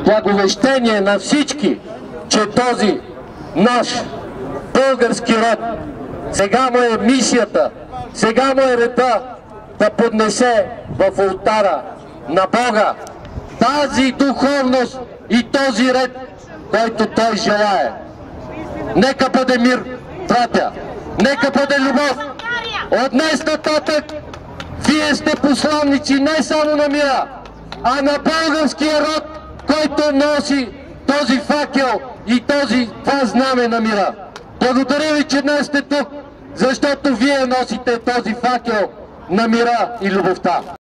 Благовещение на всички, че този наш български род сега му е мисията, сега му е реда да поднесе в олтара на Бога тази духовност и този ред, който той желае. Нека бъде мир, братя! Нека бъде любов! От днес нататък вие сте посланници не само на мира, а на българския род, който носи този факел и това знаме на мира. Благодаря ви, че днес сте тук, защото вие носите този факел на мира и любовта.